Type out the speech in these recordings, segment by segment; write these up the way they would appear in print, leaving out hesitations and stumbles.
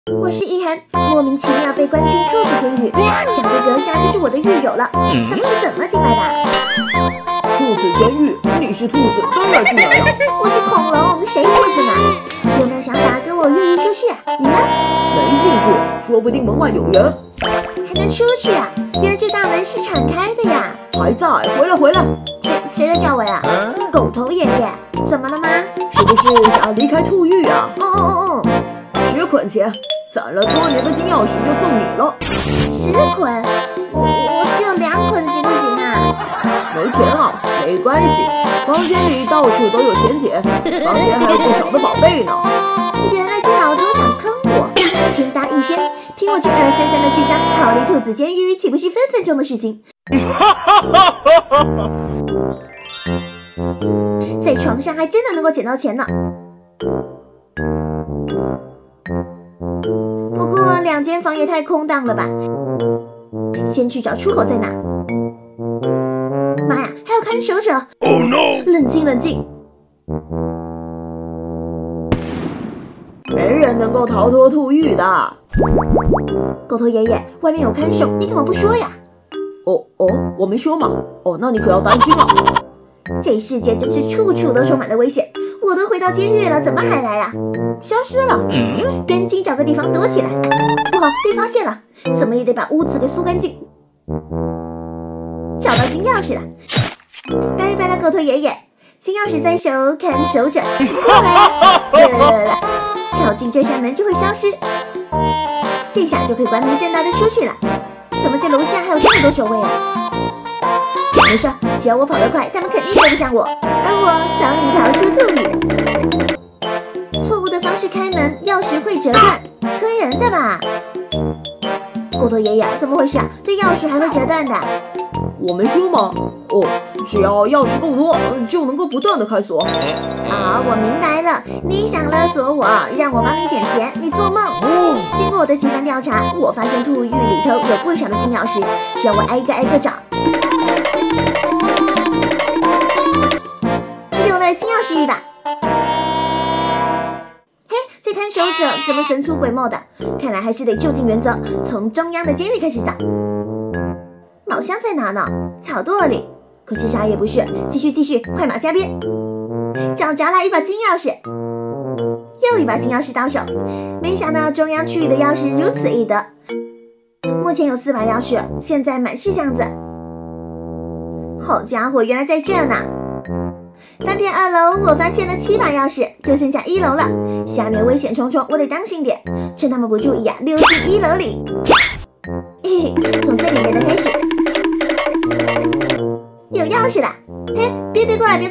我是一涵，莫名其妙被关进兔子监狱，想必阁下就是我的狱友了。咱们是怎么进来的？ 兔子监狱，你是兔子，当然进来了。 我是恐龙，谁兔子呢？有没有想法跟我约一出去啊？你呢？ 没兴趣，说不定门外有人。 还能出去啊？原来这大门是敞开的呀！ 还在，回来。 谁在叫我呀？狗头爷爷，怎么了吗？ 是不是想要离开兔狱啊？ 哦 10捆钱，攒了多年的金钥匙就送你了。 10捆？我只有2捆，行不行啊？ 没钱啊？没关系，房间里到处都有钱捡，房间还有不少的宝贝呢。 原来这老头想坑我，先搭一先，凭我这233的智商，逃离兔子监狱岂不是分分钟的事情？在床上还真的能够捡到钱呢。不过2间房也太空荡了吧，先去找出口在哪。妈呀，还有看守者！ Oh no！ 冷静！ 没人能够逃脱兔狱的。 狗头爷爷，外面有看守，你怎么不说呀？ 我没说嘛。那你可要担心了。 这世界真是处处都充满了危险，我都回到监狱了，怎么还来呀？消失了，赶紧找个地方躲起来。不好，被发现了，怎么也得把屋子给搜干净。找到金钥匙了，拜拜了，狗头爷爷。金钥匙在手，看守者，过来。跳进这扇门就会消失，这下就可以光明正大的出去了。怎么这楼下还有这么多守卫啊？没事，只要我跑得快，他们肯定追不上我。而我早已逃出兔狱。错误的方式开门，钥匙会折断，坑人的吧？狗头爷爷，怎么回事啊？这钥匙还会折断的？ 我没说吗？只要钥匙够多，就能够不断的开锁。 我明白了，你想勒索我，让我帮你捡钱，你做梦！经过我的几番调查，我发现兔狱里头有不少的金钥匙，让我挨个找。有了，金钥匙1把。嘿，这看守者怎么神出鬼没的？看来还是得就近原则，从中央的监狱开始找。宝箱在哪呢？草垛里。可是啥也不是，继续，快马加鞭。找着了1把金钥匙，又1把金钥匙到手。没想到中央区域的钥匙如此易得。目前有4把钥匙，现在满是箱子。好家伙，原来在这呢！翻遍2楼，我发现了7把钥匙，就剩下1楼了。下面危险重重，我得当心点，趁他们不注意啊，溜进1楼里。从最里面的开始。有钥匙了！嘿，别过来！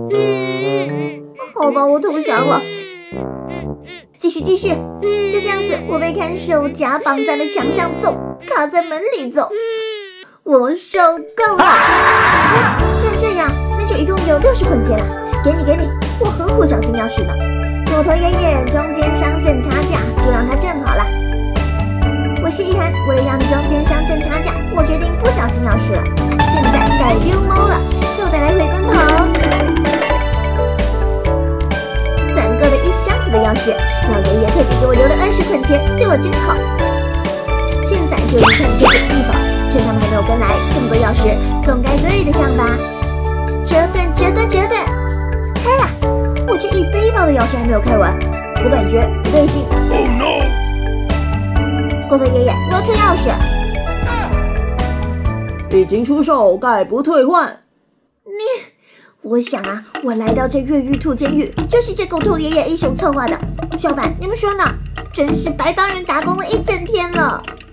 好吧，我投降了。继续，就这样子，我被看守夹绑在了墙上走，卡在门里走，我受够了。既然这样，那就一共有60捆钱了，给你，我何苦找金钥匙呢？狗头爷爷，中间商挣差价，就让他挣好了。我是一涵，为了让中间商挣差价，我决定不找金钥匙了。现在该溜猫了，就得来回奔跑。攒够了1箱子的钥匙，老爷爷特地给我留了20捆钱，对我真好。现在就离开这个地方，趁他们还没有跟来，这么多钥匙总该对得上吧？折断！开了！我这一背包的钥匙还没有开完，我感觉不对劲。 Oh no！ 狗头爷爷，我要退钥匙。 已经出售，概不退换。 我想啊，我来到这越狱兔监狱，就是这狗头爷爷一手策划的。小板，你们说呢？真是白帮人打工了1整天了。